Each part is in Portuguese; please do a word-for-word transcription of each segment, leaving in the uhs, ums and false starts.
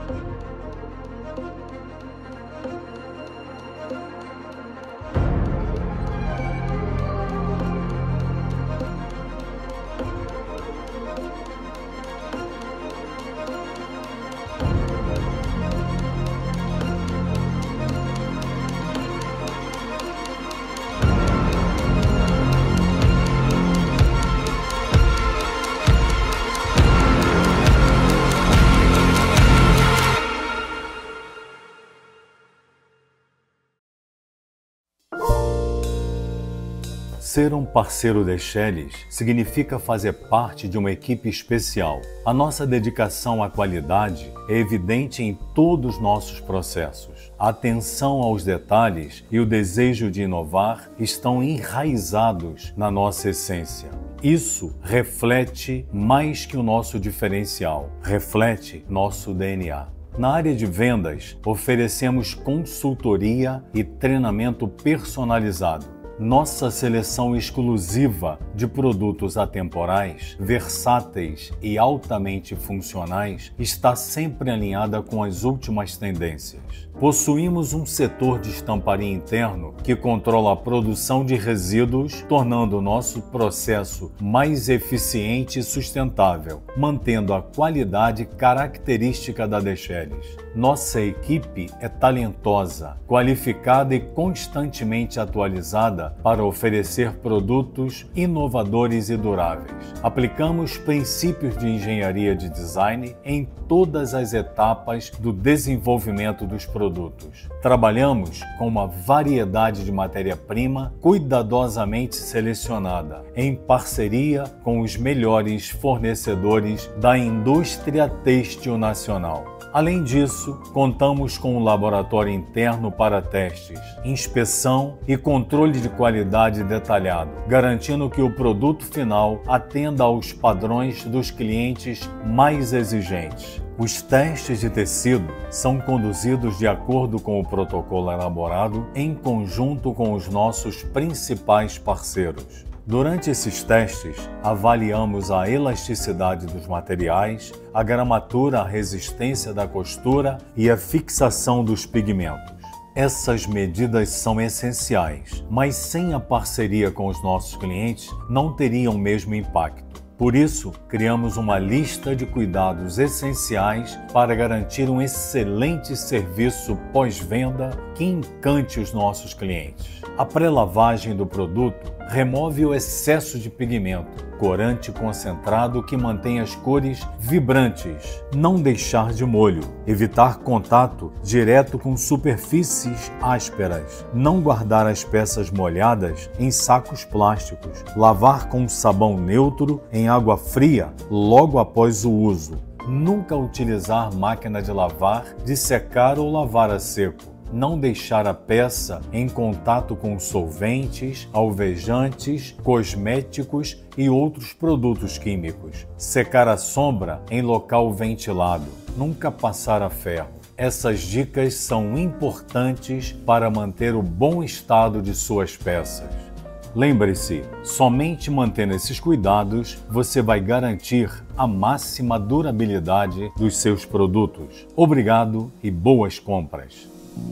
Ser um parceiro Dechelles significa fazer parte de uma equipe especial. A nossa dedicação à qualidade é evidente em todos os nossos processos. A atenção aos detalhes e o desejo de inovar estão enraizados na nossa essência. Isso reflete mais que o nosso diferencial, reflete nosso D N A. Na área de vendas, oferecemos consultoria e treinamento personalizado. Nossa seleção exclusiva de produtos atemporais, versáteis e altamente funcionais está sempre alinhada com as últimas tendências. Possuímos um setor de estamparia interno que controla a produção de resíduos, tornando o nosso processo mais eficiente e sustentável, mantendo a qualidade característica da Dechelles. Nossa equipe é talentosa, qualificada e constantemente atualizada para oferecer produtos inovadores e duráveis. Aplicamos princípios de engenharia de design em todas as etapas do desenvolvimento dos produtos. Trabalhamos com uma variedade de matéria-prima cuidadosamente selecionada, em parceria com os melhores fornecedores da indústria têxtil nacional. Além disso, contamos com um laboratório interno para testes, inspeção e controle de qualidade detalhado, garantindo que o produto final atenda aos padrões dos clientes mais exigentes. Os testes de tecido são conduzidos de acordo com o protocolo elaborado em conjunto com os nossos principais parceiros. Durante esses testes, avaliamos a elasticidade dos materiais, a gramatura, a resistência da costura e a fixação dos pigmentos. Essas medidas são essenciais, mas sem a parceria com os nossos clientes não teriam o mesmo impacto. Por isso, criamos uma lista de cuidados essenciais para garantir um excelente serviço pós-venda que encante os nossos clientes. A pré-lavagem do produto remove o excesso de pigmento, corante concentrado que mantém as cores vibrantes, não deixar de molho, evitar contato direto com superfícies ásperas, não guardar as peças molhadas em sacos plásticos, lavar com sabão neutro em água fria logo após o uso, nunca utilizar máquina de lavar, de secar ou lavar a seco. Não deixar a peça em contato com solventes, alvejantes, cosméticos e outros produtos químicos. Secar a sombra em local ventilado. Nunca passar a ferro. Essas dicas são importantes para manter o bom estado de suas peças. Lembre-se, somente mantendo esses cuidados, você vai garantir a máxima durabilidade dos seus produtos. Obrigado e boas compras!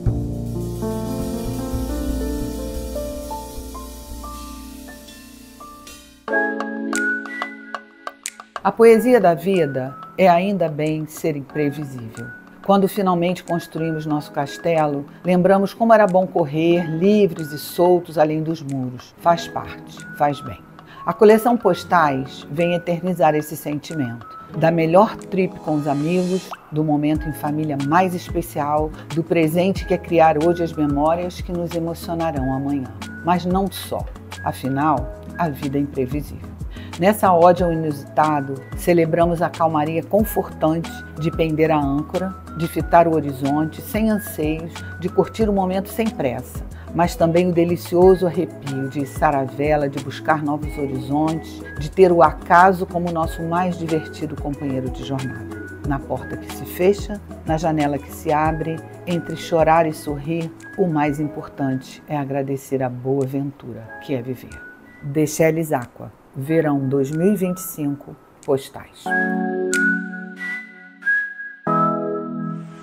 A poesia da vida é ainda bem ser imprevisível. Quando finalmente construímos nosso castelo, lembramos como era bom correr livres e soltos além dos muros. Faz parte, faz bem. A coleção Postais vem eternizar esse sentimento. Da melhor trip com os amigos, do momento em família mais especial, do presente que é criar hoje as memórias que nos emocionarão amanhã. Mas não só. Afinal, a vida é imprevisível. Nessa ode ao inusitado, celebramos a calmaria confortante de pender a âncora, de fitar o horizonte sem anseios, de curtir o momento sem pressa, mas também o delicioso arrepio de içar a vela, de buscar novos horizontes, de ter o acaso como nosso mais divertido companheiro de jornada. Na porta que se fecha, na janela que se abre, entre chorar e sorrir, o mais importante é agradecer a boa ventura que é viver. Dechelles Aqua, verão dois mil e vinte e cinco, Postais.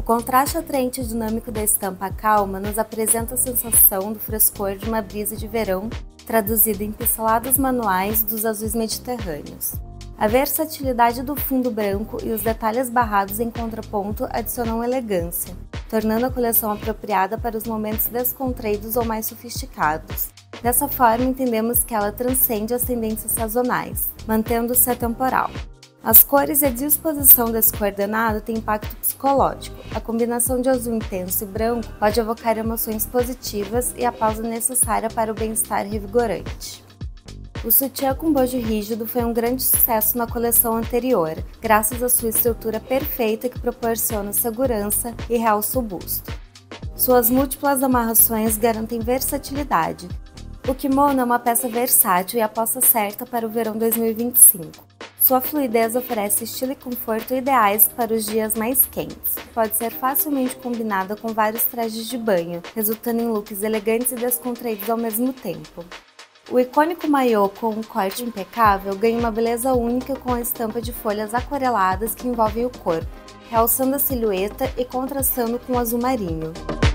contraste atraente e dinâmico da estampa calma nos apresenta a sensação do frescor de uma brisa de verão, traduzida em pinceladas manuais dos azuis mediterrâneos. A versatilidade do fundo branco e os detalhes barrados em contraponto adicionam elegância, tornando a coleção apropriada para os momentos descontraídos ou mais sofisticados. Dessa forma, entendemos que ela transcende as tendências sazonais, mantendo-se atemporal. As cores e a disposição desse coordenado têm impacto psicológico. A combinação de azul intenso e branco pode evocar emoções positivas e a pausa necessária para o bem-estar revigorante. O sutiã com bojo rígido foi um grande sucesso na coleção anterior, graças à sua estrutura perfeita que proporciona segurança e realça o busto. Suas múltiplas amarrações garantem versatilidade. O kimono é uma peça versátil e a aposta certa para o verão dois mil e vinte e cinco. Sua fluidez oferece estilo e conforto ideais para os dias mais quentes. Pode ser facilmente combinada com vários trajes de banho, resultando em looks elegantes e descontraídos ao mesmo tempo. O icônico maiô com um corte impecável ganha uma beleza única com a estampa de folhas aquareladas que envolvem o corpo, realçando a silhueta e contrastando com o azul marinho.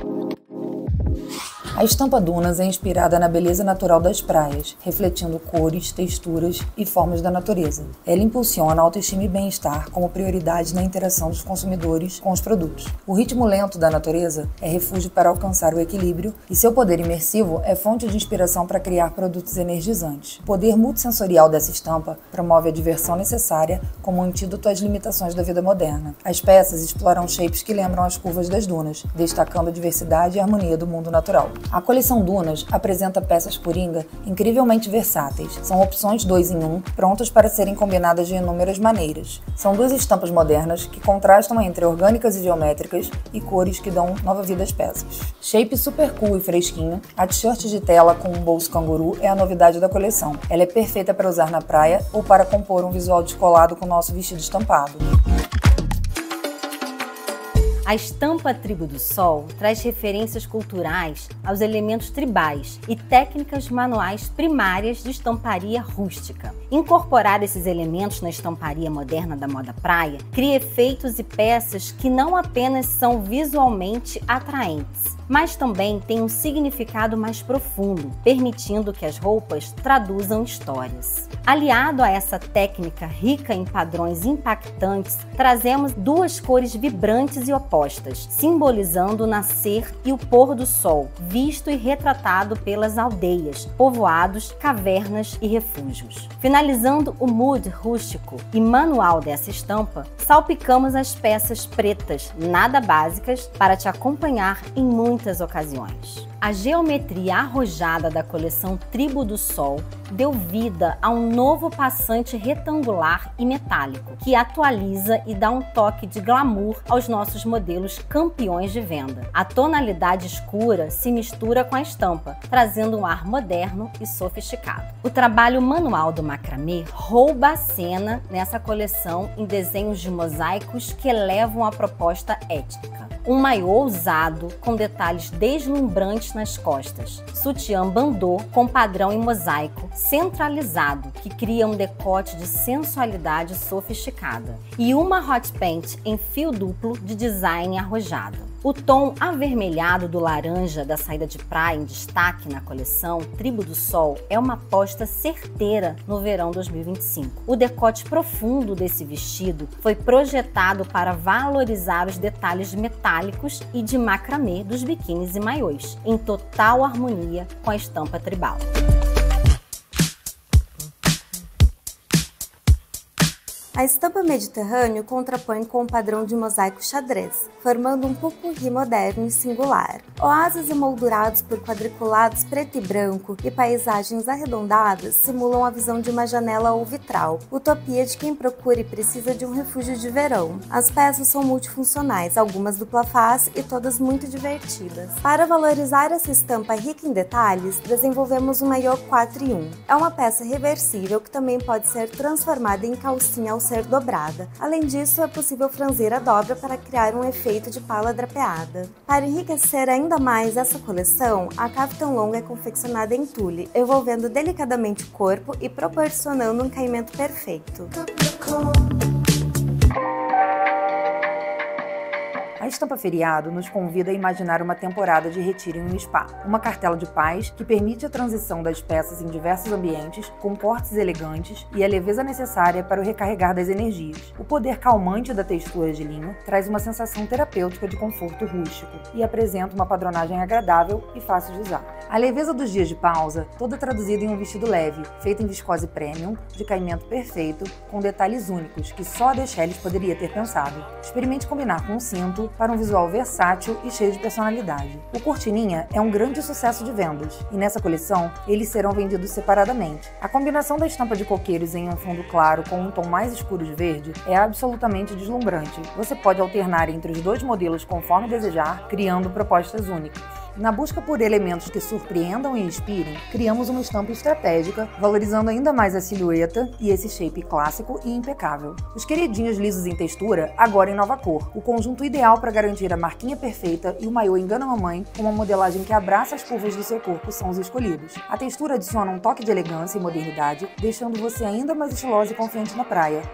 A estampa Dunas é inspirada na beleza natural das praias, refletindo cores, texturas e formas da natureza. Ela impulsiona a autoestima e bem-estar como prioridade na interação dos consumidores com os produtos. O ritmo lento da natureza é refúgio para alcançar o equilíbrio e seu poder imersivo é fonte de inspiração para criar produtos energizantes. O poder multissensorial dessa estampa promove a diversão necessária como antídoto às limitações da vida moderna. As peças exploram shapes que lembram as curvas das dunas, destacando a diversidade e a harmonia do mundo natural. A coleção Dunas apresenta peças coringa incrivelmente versáteis. São opções dois em um, prontas para serem combinadas de inúmeras maneiras. São duas estampas modernas que contrastam entre orgânicas e geométricas e cores que dão nova vida às peças. Shape super cool e fresquinho, a t-shirt de tela com um bolso canguru é a novidade da coleção. Ela é perfeita para usar na praia ou para compor um visual descolado com o nosso vestido estampado. A estampa Tribo do Sol traz referências culturais aos elementos tribais e técnicas manuais primárias de estamparia rústica. Incorporar esses elementos na estamparia moderna da moda praia cria efeitos e peças que não apenas são visualmente atraentes, mas também têm um significado mais profundo, permitindo que as roupas traduzam histórias. Aliado a essa técnica rica em padrões impactantes, trazemos duas cores vibrantes e opostas, simbolizando o nascer e o pôr do sol, visto e retratado pelas aldeias, povoados, cavernas e refúgios. Finalizando o mood rústico e manual dessa estampa, salpicamos as peças pretas, nada básicas, para te acompanhar em muitas ocasiões. A geometria arrojada da coleção Tribo do Sol deu vida a um novo passante retangular e metálico, que atualiza e dá um toque de glamour aos nossos modelos campeões de venda. A tonalidade escura se mistura com a estampa, trazendo um ar moderno e sofisticado. O trabalho manual do macramê rouba a cena nessa coleção em desenhos de mosaicos que elevam a proposta étnica. Um maiô ousado com detalhes deslumbrantes nas costas, sutiã bandô com padrão em mosaico centralizado que cria um decote de sensualidade sofisticada e uma hot pant em fio duplo de design arrojado. O tom avermelhado do laranja da saída de praia em destaque na coleção Tribo do Sol é uma aposta certeira no verão dois mil e vinte e cinco. O decote profundo desse vestido foi projetado para valorizar os detalhes metálicos e de macramê dos biquínis e maiôs, em total harmonia com a estampa tribal. A estampa Mediterrâneo contrapõe com o padrão de mosaico xadrez, formando um pupurri moderno e singular. Oásis emoldurados por quadriculados preto e branco e paisagens arredondadas simulam a visão de uma janela ou vitral, utopia de quem procura e precisa de um refúgio de verão. As peças são multifuncionais, algumas dupla face e todas muito divertidas. Para valorizar essa estampa rica em detalhes, desenvolvemos o maiô quatro em um. É uma peça reversível que também pode ser transformada em calcinha ao ser dobrada. Além disso, é possível franzir a dobra para criar um efeito de pala drapeada. Para enriquecer ainda mais essa coleção, a caftan longa é confeccionada em tule, envolvendo delicadamente o corpo e proporcionando um caimento perfeito. A estampa feriado nos convida a imaginar uma temporada de retiro em um spa, uma cartela de paz que permite a transição das peças em diversos ambientes, com cortes elegantes e a leveza necessária para o recarregar das energias. O poder calmante da textura de linho traz uma sensação terapêutica de conforto rústico e apresenta uma padronagem agradável e fácil de usar. A leveza dos dias de pausa, toda traduzida em um vestido leve, feito em viscose premium, de caimento perfeito, com detalhes únicos que só a Deschelles poderia ter pensado. Experimente combinar com um cinto para um visual versátil e cheio de personalidade. O Cortininha é um grande sucesso de vendas, e nessa coleção eles serão vendidos separadamente. A combinação da estampa de coqueiros em um fundo claro com um tom mais escuro de verde é absolutamente deslumbrante. Você pode alternar entre os dois modelos conforme desejar, criando propostas únicas. Na busca por elementos que surpreendam e inspirem, criamos uma estampa estratégica, valorizando ainda mais a silhueta e esse shape clássico e impecável. Os queridinhos lisos em textura, agora em nova cor, o conjunto ideal para garantir a marquinha perfeita e o maiô engana a mamãe com uma modelagem que abraça as curvas do seu corpo são os escolhidos. A textura adiciona um toque de elegância e modernidade, deixando você ainda mais estilosa e confiante na praia.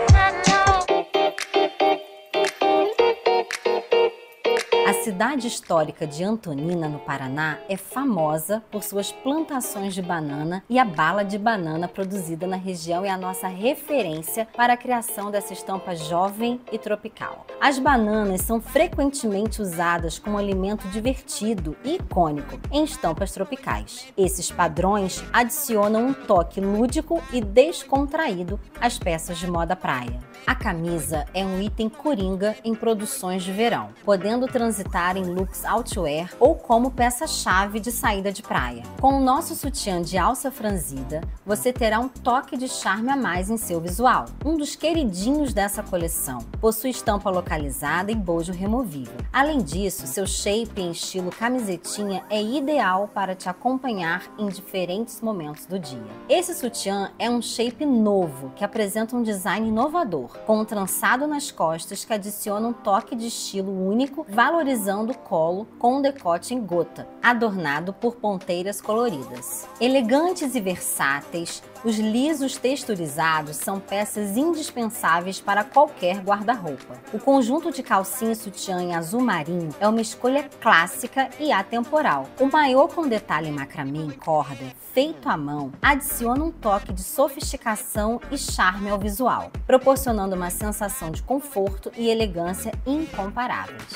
A cidade histórica de Antonina, no Paraná, é famosa por suas plantações de banana e a bala de banana produzida na região é a nossa referência para a criação dessa estampa jovem e tropical. As bananas são frequentemente usadas como alimento divertido e icônico em estampas tropicais. Esses padrões adicionam um toque lúdico e descontraído às peças de moda praia. A camisa é um item coringa em produções de verão, podendo transitar em looks outwear ou como peça-chave de saída de praia. Com o nosso sutiã de alça franzida, você terá um toque de charme a mais em seu visual. Um dos queridinhos dessa coleção possui estampa localizada e bojo removível. Além disso, seu shape em estilo camisetinha é ideal para te acompanhar em diferentes momentos do dia. Esse sutiã é um shape novo que apresenta um design inovador, com um trançado nas costas que adiciona um toque de estilo único, valorizando o colo com um decote em gota, adornado por ponteiras coloridas. Elegantes e versáteis, os lisos texturizados são peças indispensáveis para qualquer guarda-roupa. O conjunto de calcinha e sutiã em azul marinho é uma escolha clássica e atemporal. O maiô com detalhe macramê em corda, feito à mão, adiciona um toque de sofisticação e charme ao visual, proporcionando uma sensação de conforto e elegância incomparáveis.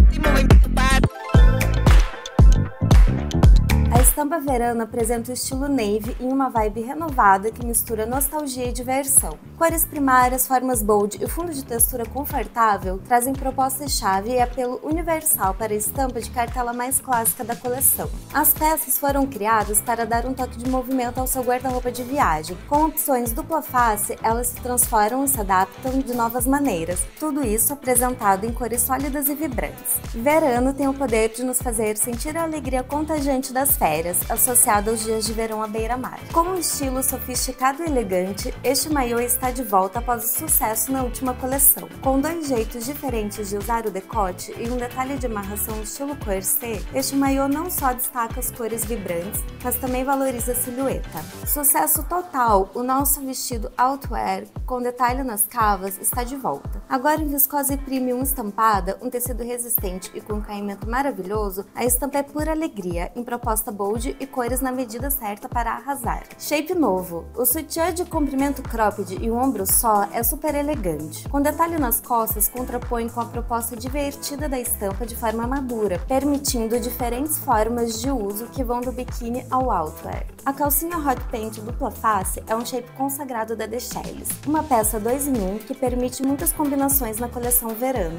A estampa verano apresenta o estilo navy em uma vibe renovada que mistura nostalgia e diversão. Cores primárias, formas bold e fundo de textura confortável trazem propostas-chave e apelo universal para a estampa de cartela mais clássica da coleção. As peças foram criadas para dar um toque de movimento ao seu guarda-roupa de viagem. Com opções dupla face, elas se transformam e se adaptam de novas maneiras, tudo isso apresentado em cores sólidas e vibrantes. Verano tem o poder de nos fazer sentir a alegria contagiante das férias, associado aos dias de verão à beira-mar. Com um estilo sofisticado e elegante, este maiô está de volta após o sucesso na última coleção. Com dois jeitos diferentes de usar o decote e um detalhe de amarração estilo corset, este maiô não só destaca as cores vibrantes, mas também valoriza a silhueta. Sucesso total, o nosso vestido outwear com detalhe nas cavas está de volta. Agora em viscose premium estampada, um tecido resistente e com um caimento maravilhoso, a estampa é pura alegria, em proposta bold e cores na medida certa para arrasar. Shape novo. O sutiã de comprimento cropped e um ombro só é super elegante. Com detalhe nas costas, contrapõe com a proposta divertida da estampa de forma madura, permitindo diferentes formas de uso que vão do biquíni ao outwear. A calcinha hot pant dupla face é um shape consagrado da Deschelles, uma peça dois em um que permite muitas combinações na coleção verano.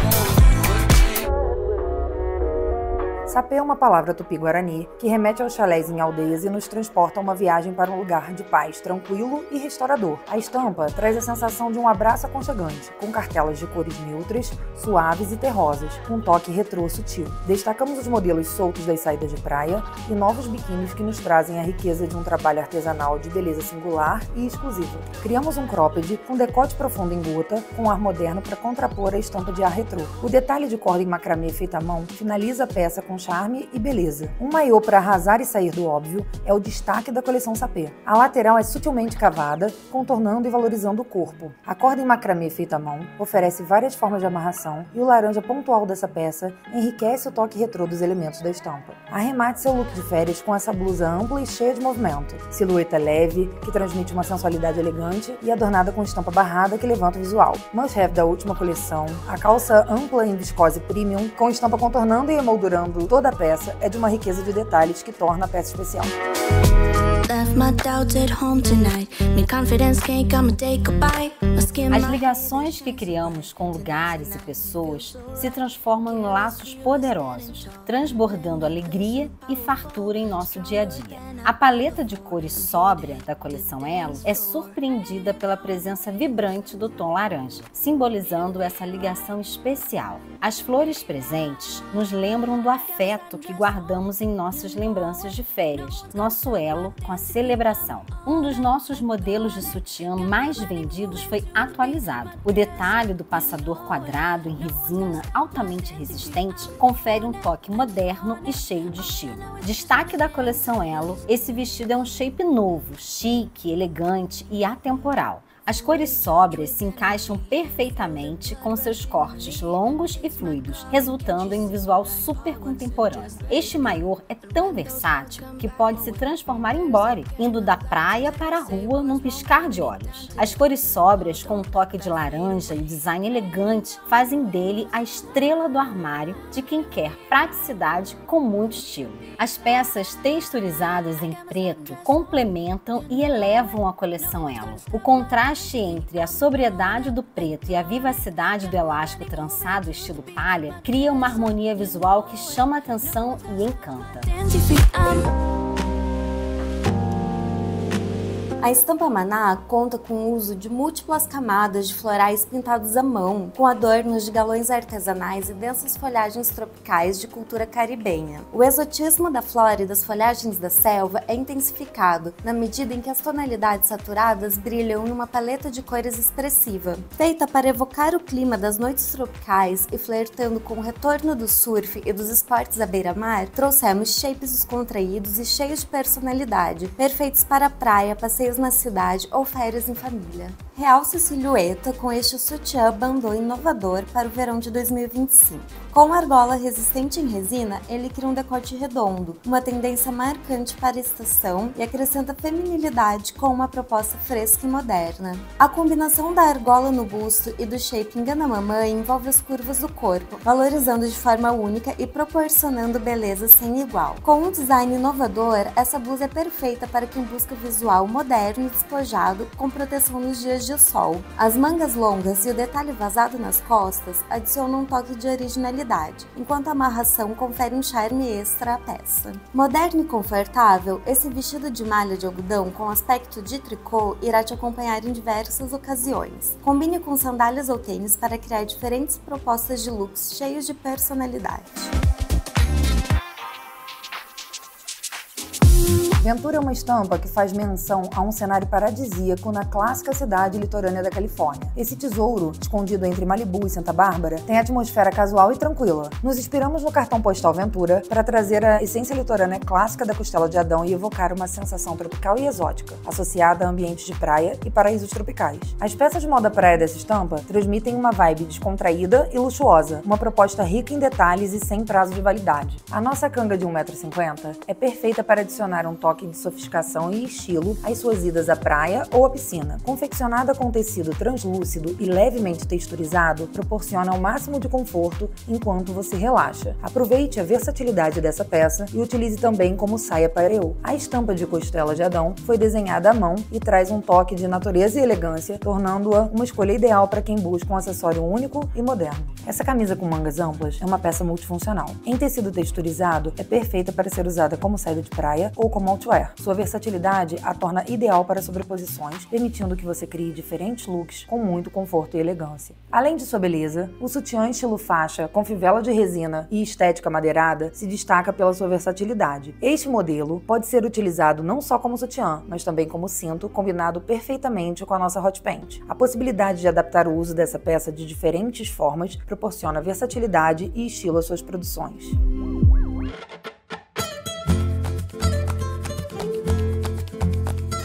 Sapê é uma palavra tupi-guarani que remete aos chalés em aldeias e nos transporta a uma viagem para um lugar de paz tranquilo e restaurador. A estampa traz a sensação de um abraço aconchegante, com cartelas de cores neutras, suaves e terrosas, com um toque retrô sutil. Destacamos os modelos soltos das saídas de praia e novos biquínis que nos trazem a riqueza de um trabalho artesanal de beleza singular e exclusiva. Criamos um cropped com decote profundo em gota, com ar moderno para contrapor a estampa de ar retrô. O detalhe de corda em macramê feita à mão finaliza a peça com charme e beleza. Um maiô para arrasar e sair do óbvio é o destaque da coleção Sapê. A lateral é sutilmente cavada, contornando e valorizando o corpo. A corda em macramê feita à mão oferece várias formas de amarração e o laranja pontual dessa peça enriquece o toque retrô dos elementos da estampa. Arremate seu look de férias com essa blusa ampla e cheia de movimento. Silhueta leve, que transmite uma sensualidade elegante e adornada com estampa barrada que levanta o visual. Must-have da última coleção, a calça ampla em viscose premium, com estampa contornando e emoldurando toda a peça, é de uma riqueza de detalhes que torna a peça especial. As ligações que criamos com lugares e pessoas se transformam em laços poderosos, transbordando alegria e fartura em nosso dia a dia. A paleta de cores sóbria da coleção Elo é surpreendida pela presença vibrante do tom laranja, simbolizando essa ligação especial. As flores presentes nos lembram do afeto que guardamos em nossas lembranças de férias, nosso elo com a celebração. Um dos nossos modelos de sutiã mais vendidos foi atualizado. O detalhe do passador quadrado em resina altamente resistente confere um toque moderno e cheio de estilo. Destaque da coleção Elo, esse vestido é um shape novo, chique, elegante e atemporal. As cores sóbrias se encaixam perfeitamente com seus cortes longos e fluidos, resultando em um visual super contemporâneo. Este maiô é tão versátil que pode se transformar em body, indo da praia para a rua num piscar de olhos. As cores sóbrias, com um toque de laranja e design elegante, fazem dele a estrela do armário de quem quer praticidade com muito estilo. As peças texturizadas em preto complementam e elevam a coleção Elo. O contraste entre a sobriedade do preto e a vivacidade do elástico trançado estilo palha cria uma harmonia visual que chama atenção e encanta. A estampa Maná conta com o uso de múltiplas camadas de florais pintados à mão, com adornos de galões artesanais e densas folhagens tropicais de cultura caribenha. O exotismo da flora e das folhagens da selva é intensificado na medida em que as tonalidades saturadas brilham em uma paleta de cores expressiva. Feita para evocar o clima das noites tropicais e flertando com o retorno do surf e dos esportes à beira-mar, trouxemos shapes descontraídos e cheios de personalidade, perfeitos para a praia, passeios na cidade ou férias em família. Realce silhueta com este sutiã bandô inovador para o verão de dois mil e vinte e cinco. Com argola resistente em resina, ele cria um decote redondo, uma tendência marcante para a estação e acrescenta feminilidade com uma proposta fresca e moderna. A combinação da argola no busto e do shape engana a mamãe envolve as curvas do corpo, valorizando de forma única e proporcionando beleza sem igual. Com um design inovador, essa blusa é perfeita para quem busca visual moderno e despojado com proteção nos dias de sol. As mangas longas e o detalhe vazado nas costas adicionam um toque de originalidade, enquanto a amarração confere um charme extra à peça. Moderno e confortável, esse vestido de malha de algodão com aspecto de tricô irá te acompanhar em diversas ocasiões. Combine com sandálias ou tênis para criar diferentes propostas de looks cheios de personalidade. Ventura é uma estampa que faz menção a um cenário paradisíaco na clássica cidade litorânea da Califórnia. Esse tesouro, escondido entre Malibu e Santa Bárbara, tem atmosfera casual e tranquila. Nos inspiramos no cartão postal Ventura para trazer a essência litorânea clássica da costela de Adão e evocar uma sensação tropical e exótica, associada a ambientes de praia e paraísos tropicais. As peças de moda praia dessa estampa transmitem uma vibe descontraída e luxuosa, uma proposta rica em detalhes e sem prazo de validade. A nossa canga de um metro e cinquenta é perfeita para adicionar um toque de sofisticação e estilo às suas idas à praia ou à piscina. Confeccionada com tecido translúcido e levemente texturizado, proporciona o máximo de conforto enquanto você relaxa. Aproveite a versatilidade dessa peça e utilize também como saia pareu. A estampa de costela de Adão foi desenhada à mão e traz um toque de natureza e elegância, tornando-a uma escolha ideal para quem busca um acessório único e moderno. Essa camisa com mangas amplas é uma peça multifuncional. Em tecido texturizado, é perfeita para ser usada como saída de praia ou como outwear. Sua versatilidade a torna ideal para sobreposições, permitindo que você crie diferentes looks com muito conforto e elegância. Além de sua beleza, o sutiã estilo faixa, com fivela de resina e estética madeirada, se destaca pela sua versatilidade. Este modelo pode ser utilizado não só como sutiã, mas também como cinto, combinado perfeitamente com a nossa hot pant. A possibilidade de adaptar o uso dessa peça de diferentes formas proporciona versatilidade e estilo às suas produções.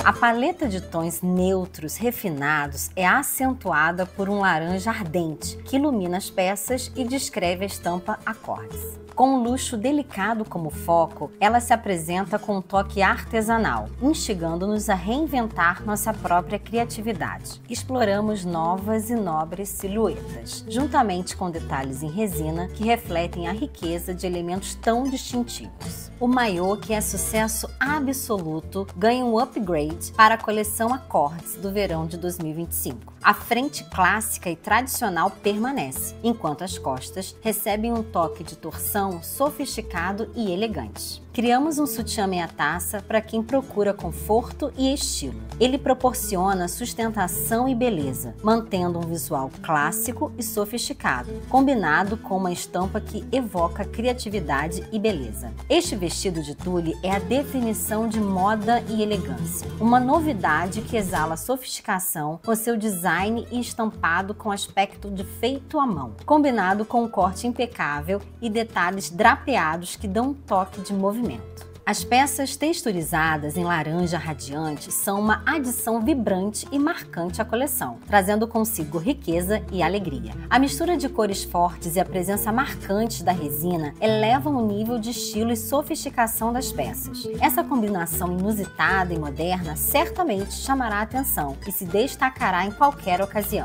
A paleta de tons neutros refinados é acentuada por um laranja ardente, que ilumina as peças e descreve a estampa acordes. Com um luxo delicado como foco, ela se apresenta com um toque artesanal, instigando-nos a reinventar nossa própria criatividade. Exploramos novas e nobres silhuetas, juntamente com detalhes em resina que refletem a riqueza de elementos tão distintivos. O maiô, que é sucesso absoluto, ganha um upgrade para a coleção Acordes do verão de dois mil e vinte e cinco. A frente clássica e tradicional permanece, enquanto as costas recebem um toque de torção sofisticado e elegante. Criamos um sutiã meia taça para quem procura conforto e estilo. Ele proporciona sustentação e beleza, mantendo um visual clássico e sofisticado, combinado com uma estampa que evoca criatividade e beleza. Este vestido de tule é a definição de moda e elegância, uma novidade que exala sofisticação com seu design e estampado com aspecto de feito à mão, combinado com um corte impecável e detalhes drapeados que dão um toque de movimento. As peças texturizadas em laranja radiante são uma adição vibrante e marcante à coleção, trazendo consigo riqueza e alegria. A mistura de cores fortes e a presença marcante da resina elevam o nível de estilo e sofisticação das peças. Essa combinação inusitada e moderna certamente chamará a atenção e se destacará em qualquer ocasião.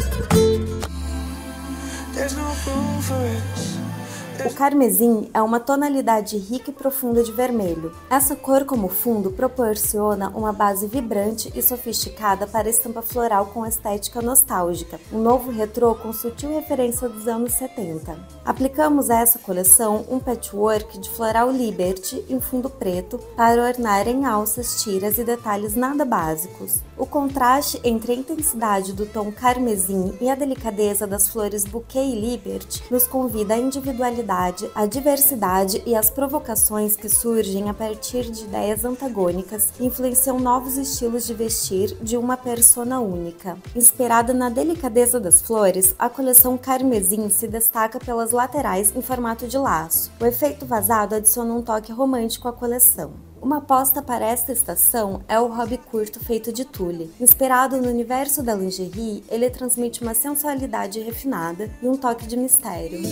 O carmesim é uma tonalidade rica e profunda de vermelho. Essa cor como fundo proporciona uma base vibrante e sofisticada para a estampa floral com estética nostálgica, um novo retrô com sutil referência dos anos setenta. Aplicamos a essa coleção um patchwork de floral Liberty em fundo preto para ornar em alças, tiras e detalhes nada básicos. O contraste entre a intensidade do tom carmesim e a delicadeza das flores Bouquet e Liberty nos convida à individualidade, a diversidade e as provocações que surgem a partir de ideias antagônicas influenciam novos estilos de vestir de uma persona única. Inspirada na delicadeza das flores, a coleção carmesim se destaca pelas laterais em formato de laço. O efeito vazado adiciona um toque romântico à coleção. Uma aposta para esta estação é o hobby curto feito de tule. Inspirado no universo da lingerie, ele transmite uma sensualidade refinada e um toque de mistério.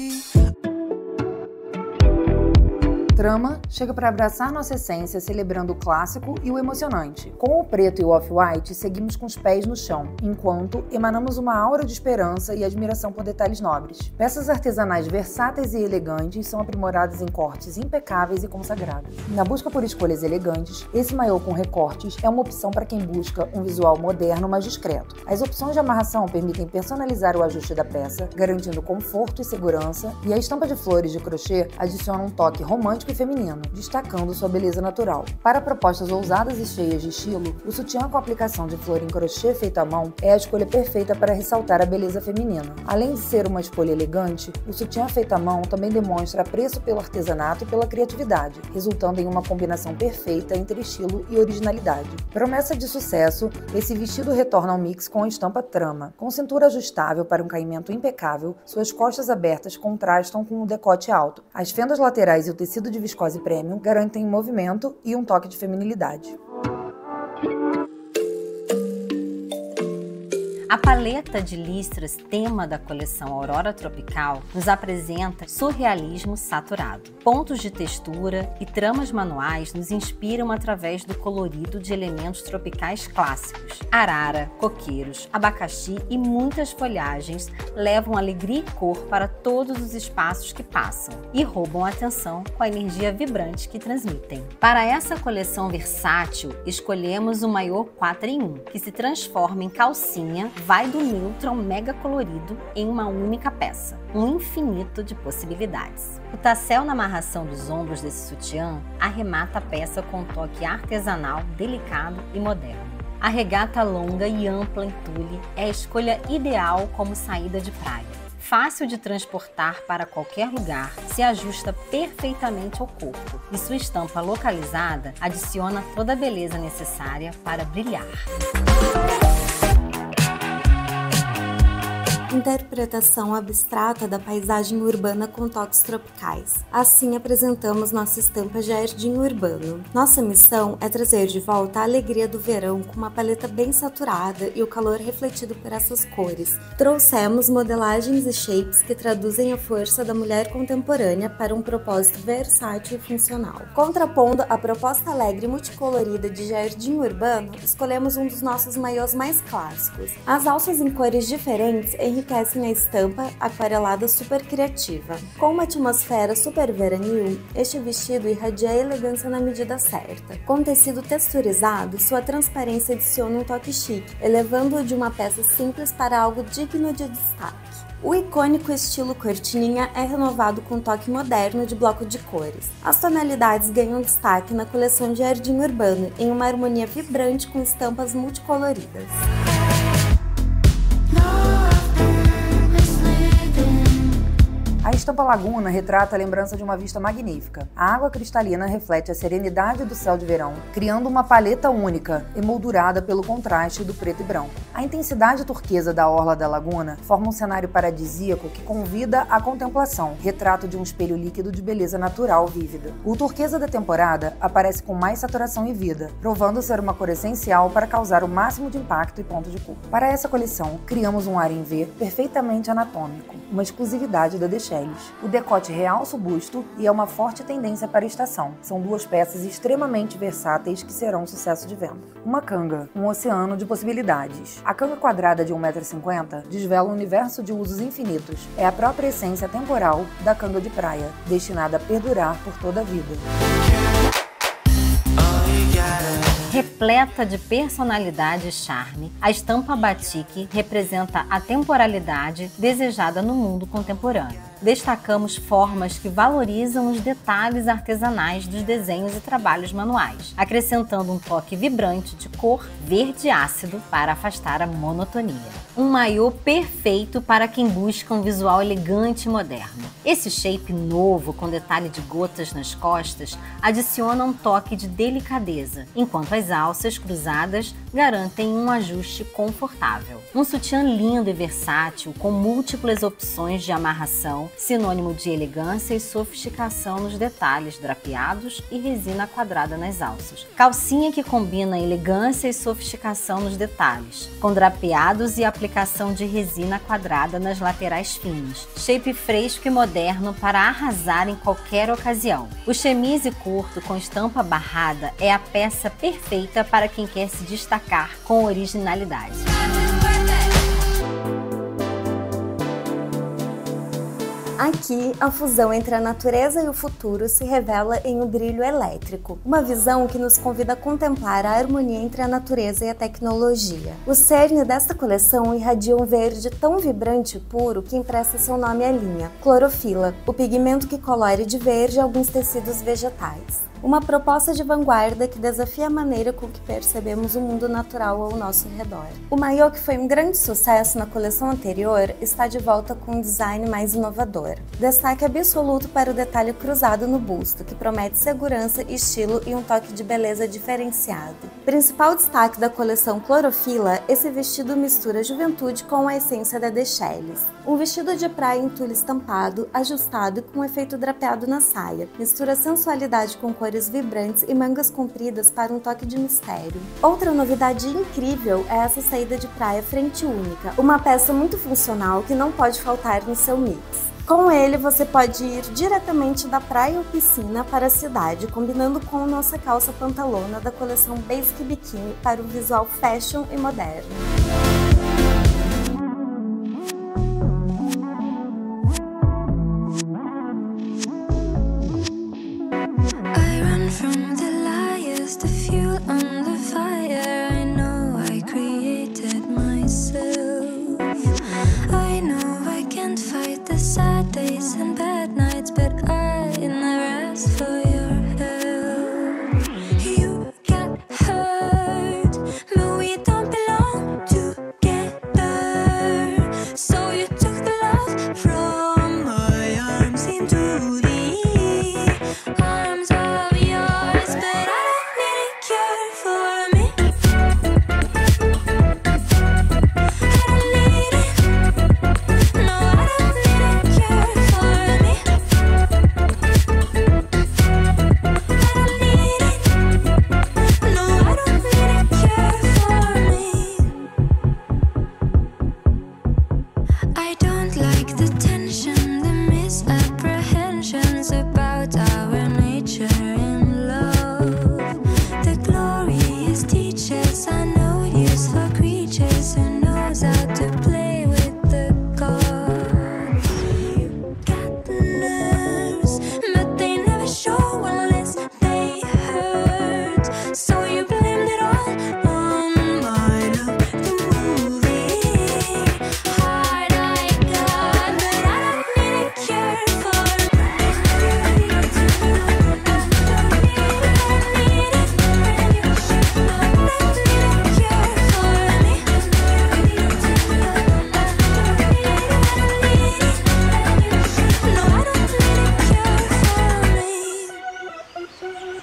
Trama chega para abraçar nossa essência, celebrando o clássico e o emocionante. Com o preto e o off-white, seguimos com os pés no chão, enquanto emanamos uma aura de esperança e admiração por detalhes nobres. Peças artesanais versáteis e elegantes são aprimoradas em cortes impecáveis e consagrados. Na busca por escolhas elegantes, esse maiô com recortes é uma opção para quem busca um visual moderno, mas discreto. As opções de amarração permitem personalizar o ajuste da peça, garantindo conforto e segurança, e a estampa de flores de crochê adiciona um toque romântico e feminino, destacando sua beleza natural. Para propostas ousadas e cheias de estilo, o sutiã com aplicação de flor em crochê feito à mão é a escolha perfeita para ressaltar a beleza feminina. Além de ser uma escolha elegante, o sutiã feito à mão também demonstra apreço pelo artesanato e pela criatividade, resultando em uma combinação perfeita entre estilo e originalidade. Promessa de sucesso, esse vestido retorna ao mix com a estampa trama. Com cintura ajustável para um caimento impecável, suas costas abertas contrastam com o decote alto. As fendas laterais e o tecido de viscose premium garantem movimento e um toque de feminilidade. A paleta de listras tema da coleção Aurora Tropical nos apresenta surrealismo saturado. Pontos de textura e tramas manuais nos inspiram através do colorido de elementos tropicais clássicos. Arara, coqueiros, abacaxi e muitas folhagens levam alegria e cor para todos os espaços que passam e roubam a atenção com a energia vibrante que transmitem. Para essa coleção versátil, escolhemos o maiô quatro em um, que se transforma em calcinha, vai do neutro ao mega colorido em uma única peça, um infinito de possibilidades. O tassel na amarração dos ombros desse sutiã arremata a peça com um toque artesanal, delicado e moderno. A regata longa e ampla em tule é a escolha ideal como saída de praia. Fácil de transportar para qualquer lugar, se ajusta perfeitamente ao corpo e sua estampa localizada adiciona toda a beleza necessária para brilhar. interpretação abstrata da paisagem urbana com toques tropicais. Assim apresentamos nossa estampa Jardim Urbano. Nossa missão é trazer de volta a alegria do verão com uma paleta bem saturada e o calor refletido por essas cores. Trouxemos modelagens e shapes que traduzem a força da mulher contemporânea para um propósito versátil e funcional. Contrapondo a proposta alegre e multicolorida de Jardim Urbano, escolhemos um dos nossos maiôs mais clássicos. As alças em cores diferentes enriquecem a estampa aquarelada super criativa. Com uma atmosfera super veranil, este vestido irradia a elegância na medida certa. Com tecido texturizado, sua transparência adiciona um toque chique, elevando-o de uma peça simples para algo digno de destaque. O icônico estilo cortininha é renovado com um toque moderno de bloco de cores. As tonalidades ganham destaque na coleção Jardim Urbano, em uma harmonia vibrante com estampas multicoloridas. A estampa Laguna retrata a lembrança de uma vista magnífica. A água cristalina reflete a serenidade do céu de verão, criando uma paleta única, emoldurada pelo contraste do preto e branco. A intensidade turquesa da orla da laguna forma um cenário paradisíaco que convida à contemplação, retrato de um espelho líquido de beleza natural vívida. O turquesa da temporada aparece com mais saturação e vida, provando ser uma cor essencial para causar o máximo de impacto e ponto de cor. Para essa coleção, criamos um ar em V perfeitamente anatômico, uma exclusividade da Deschelles. O decote realça o busto e é uma forte tendência para a estação. São duas peças extremamente versáteis que serão um sucesso de venda. Uma canga, um oceano de possibilidades. A canga quadrada de um metro e cinquenta desvela um universo de usos infinitos. É a própria essência temporal da canga de praia, destinada a perdurar por toda a vida. Repleta de personalidade e charme, a estampa batik representa a temporalidade desejada no mundo contemporâneo. Destacamos formas que valorizam os detalhes artesanais dos desenhos e trabalhos manuais, acrescentando um toque vibrante de cor verde ácido para afastar a monotonia. Um maiô perfeito para quem busca um visual elegante e moderno. Esse shape novo, com detalhe de gotas nas costas, adiciona um toque de delicadeza, enquanto as alças cruzadas garantem um ajuste confortável. Um sutiã lindo e versátil, com múltiplas opções de amarração, sinônimo de elegância e sofisticação nos detalhes drapeados e resina quadrada nas alças. Calcinha que combina elegância e sofisticação nos detalhes, com drapeados e aplicação de resina quadrada nas laterais finas. Shape fresco e moderno para arrasar em qualquer ocasião. O chemise curto com estampa barrada é a peça perfeita para quem quer se destacar com originalidade. Aqui, a fusão entre a natureza e o futuro se revela em um brilho elétrico, uma visão que nos convida a contemplar a harmonia entre a natureza e a tecnologia. O cerne desta coleção irradia um verde tão vibrante e puro que empresta seu nome à linha, clorofila, o pigmento que colore de verde alguns tecidos vegetais. Uma proposta de vanguarda que desafia a maneira com que percebemos o mundo natural ao nosso redor. O maiô, que foi um grande sucesso na coleção anterior, está de volta com um design mais inovador. Destaque absoluto para o detalhe cruzado no busto, que promete segurança, estilo e um toque de beleza diferenciado. Principal destaque da coleção Clorofila, esse vestido mistura a juventude com a essência da Deschelles. Um vestido de praia em tule estampado, ajustado e com um efeito drapeado na saia. Mistura sensualidade com cores vibrantes e mangas compridas para um toque de mistério. Outra novidade incrível é essa saída de praia frente única, uma peça muito funcional que não pode faltar no seu mix. Com ele, você pode ir diretamente da praia ou piscina para a cidade, combinando com nossa calça pantalona da coleção Basic Bikini para um visual fashion e moderno. From the liars, the fuel on the fire, I know I created myself. I know I can't fight the sad days and bad nights, but I never asked for your help. You got hurt, but we don't belong mention the misapprehensions about our nature in love. The glorious teachers are no use for creatures who knows how to play with the gods. You got the nerves, but they never show unless they hurt. So you blamed it all on my love, the movie. Heart I got, but I don't need a cure for it. I don't need it. I need it. And you should know I don't need a cure for me. I don't need it. I don't need it. And you should know I don't need a cure for me.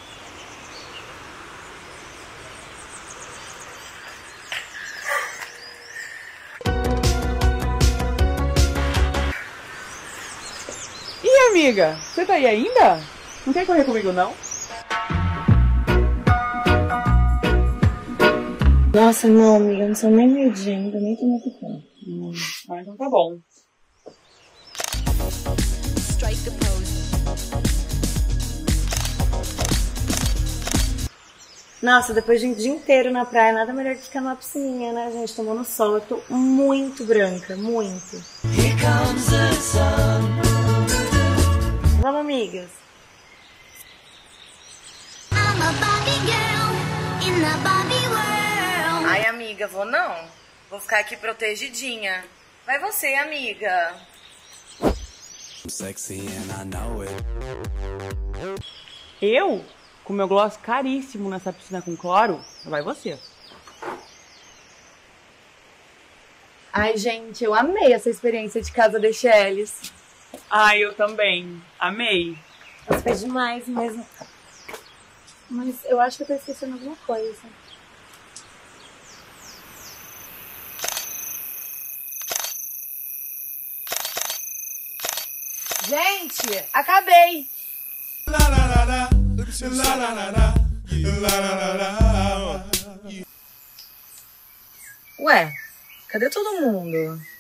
Ih, amiga, você tá aí ainda? Não quer correr comigo, não? Nossa, não, amiga, não sou nem meio-dia ainda, nem tô muito tempo. Hum, ah, então tá bom. Nossa, depois de um dia inteiro na praia, nada melhor que ficar numa piscininha, né, gente? Tomando sol, eu tô muito branca, muito. Vamos, amigas. I'm a Barbie girl in the Barbie world. Ai, amiga, vou não. Vou ficar aqui protegidinha. Vai você, amiga. Eu? Com meu gloss caríssimo nessa piscina com cloro? Vai você. Ai, gente, eu amei essa experiência de casa de Shellis. Ai, eu também. Amei. Nossa, foi demais mesmo. Mas eu acho que eu tô esquecendo alguma coisa. Gente, acabei. Ué, cadê todo mundo?